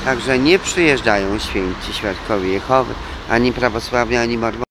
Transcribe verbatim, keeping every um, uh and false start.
Także nie przyjeżdżają święci świadkowie Jehowy, ani prawosławni, ani mormoni.